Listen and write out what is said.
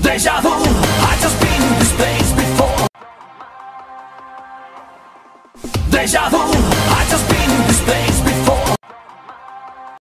Deja vu, I just been in this place before. Deja vu, I just been in this place before.